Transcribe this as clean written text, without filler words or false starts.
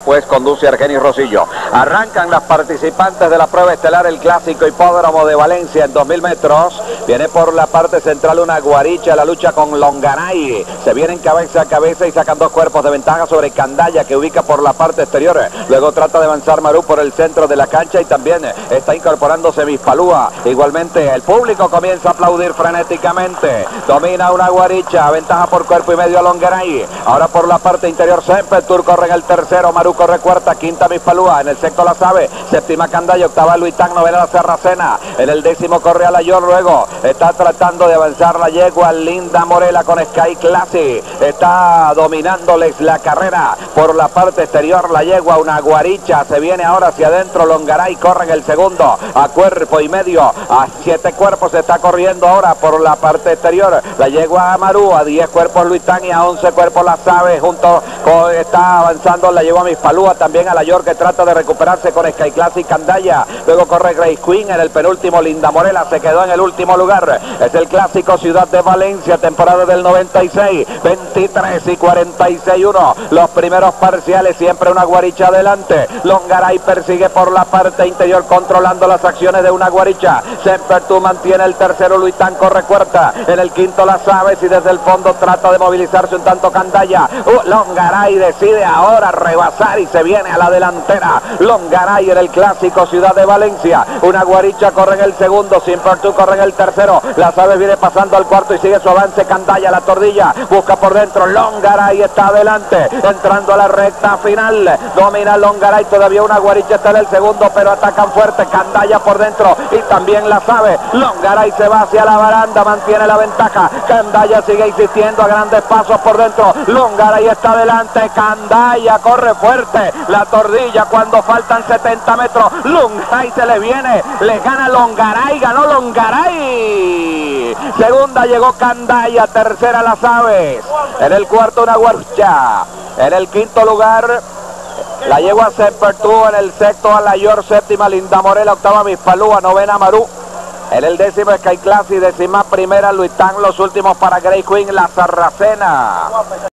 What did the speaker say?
Pues conduce Argenis Rosillo. Arrancan las participantes de la prueba estelar, el clásico hipódromo de Valencia en 2000 metros. Viene por la parte central una guaricha, la lucha con Longaray. Se vienen cabeza a cabeza y sacan dos cuerpos de ventaja sobre Candaya, que ubica por la parte exterior. Luego trata de avanzar Marú por el centro de la cancha y también está incorporándose Mispalúa. Igualmente el público comienza a aplaudir frenéticamente. Domina una guaricha, ventaja por cuerpo y medio a Longaray. Ahora por la parte interior Sempertur corre en el tercero, Marú corre cuarta, quinta Mispalúa, en el sexto La Sabe, séptima Candaya, octava Luitán, novena La Sarracena, en el décimo corre Alayor. Luego está tratando de avanzar la yegua Linda Morela con Sky Classy, está dominándoles la carrera por la parte exterior la yegua, una guaricha, se viene ahora hacia adentro Longaray, corre en el segundo, a cuerpo y medio, a 7 cuerpos está corriendo ahora por la parte exterior la yegua Marú, a 10 cuerpos Luitán y a 11 cuerpos La Sabe, junto con, está avanzando la yegua Mispalúa, también a la York, que trata de recuperarse con Sky Classic Candaya. Luego corre Grace Queen, en el penúltimo Linda Morela se quedó en el último lugar. Es el clásico Ciudad de Valencia, temporada del 96, 23 y 46-1. Los primeros parciales, siempre una guaricha adelante. Longaray persigue por la parte interior controlando las acciones de una guaricha. Sempertur mantiene el tercero, Luitán corre cuarta. En el quinto La Sabe, y desde el fondo trata de movilizarse un tanto Candaya. Longaray decide ahora rebasar y se viene a la delantera. Longaray en el clásico Ciudad de Valencia. Una guaricha corre en el segundo, Sempertur corre en el tercero. La Sabe viene pasando al cuarto y sigue su avance. Candaya, la tordilla, busca por dentro. Longaray está adelante, entrando a la recta final. Domina Longaray, todavía una guaricha está en el segundo, pero atacan fuerte. Candaya por dentro y también La Sabe. Longaray se va hacia la baranda, mantiene la ventaja. Candaya sigue insistiendo a grandes pasos por dentro. Longaray está adelante. Candaya corre fuerte. La tordilla cuando faltan 70 metros. Longaray se le viene. Le gana Longaray. Ganó Longaray. Segunda llegó Candaya. Tercera La Sabe. En el cuarto una guaricha. En el quinto lugar la yegua Sempertur, en el sexto Alayor, séptima Linda Morela, octava Mispalúa, novena Marú. En el décimo Sky Classy, décima primera Luitán, los últimos para Grace Queen, La Sarracena.